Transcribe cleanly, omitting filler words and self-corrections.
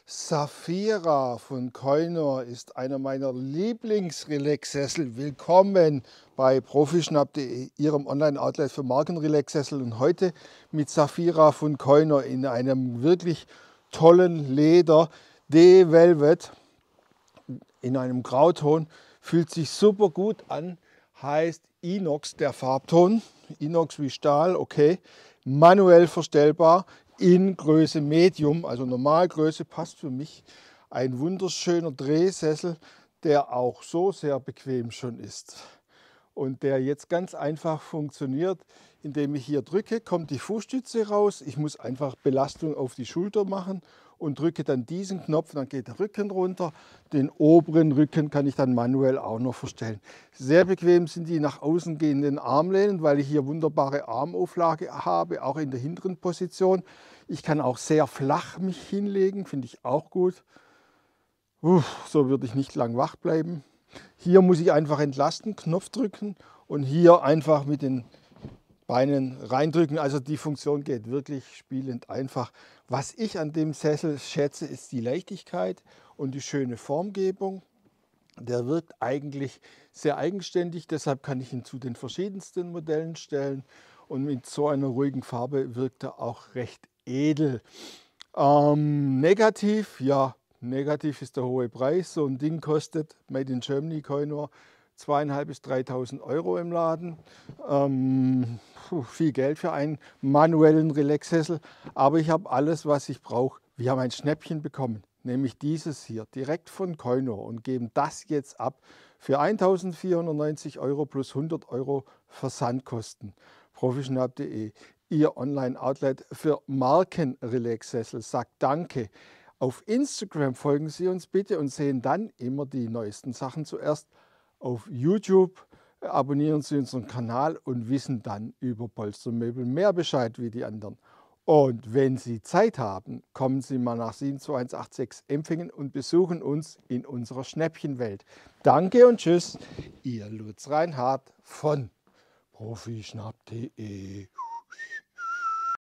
Saphira von Koinor ist einer meiner Lieblingsrelax-Sessel. Willkommen bei profischnapp.de, Ihrem Online-Outlet für Markenrelax-Sessel. Und heute mit Saphira von Koinor in einem wirklich tollen Leder, D-Velvet, in einem Grauton. Fühlt sich super gut an, heißt Inox der Farbton. Inox wie Stahl, okay. Manuell verstellbar. In Größe Medium, also Normalgröße, passt für mich. Ein wunderschöner Drehsessel, der auch so sehr bequem schon ist. Und der jetzt ganz einfach funktioniert, indem ich hier drücke, kommt die Fußstütze raus. Ich muss einfach Belastung auf die Schulter machen und drücke dann diesen Knopf, dann geht der Rücken runter. Den oberen Rücken kann ich dann manuell auch noch verstellen. Sehr bequem sind die nach außen gehenden Armlehnen, weil ich hier wunderbare Armauflage habe, auch in der hinteren Position. Ich kann auch sehr flach mich hinlegen, finde ich auch gut. So würde ich nicht lang wach bleiben. Hier muss ich einfach entlasten, Knopf drücken und hier einfach mit den Beinen reindrücken. Also die Funktion geht wirklich spielend einfach. Was ich an dem Sessel schätze, ist die Leichtigkeit und die schöne Formgebung. Der wirkt eigentlich sehr eigenständig, deshalb kann ich ihn zu den verschiedensten Modellen stellen. Und mit so einer ruhigen Farbe wirkt er auch recht edel. Negativ, ja, negativ ist der hohe Preis. So ein Ding kostet, Made in Germany, Koinor, 2.500 bis 3.000 € im Laden. Viel Geld für einen manuellen Relax-Sessel, aber ich habe alles, was ich brauche. Wir haben ein Schnäppchen bekommen, nämlich dieses hier, direkt von Koinor, und geben das jetzt ab für 1.490 € plus 100 € Versandkosten. profischnapp.de, Ihr Online-Outlet für Marken-Relax-Sessel, sagt Danke. Auf Instagram folgen Sie uns bitte und sehen dann immer die neuesten Sachen zuerst. Auf YouTube abonnieren Sie unseren Kanal und wissen dann über Polstermöbel mehr Bescheid wie die anderen. Und wenn Sie Zeit haben, kommen Sie mal nach 72186 Empfingen und besuchen uns in unserer Schnäppchenwelt. Danke und tschüss, Ihr Lutz Reinhardt von profischnapp.de.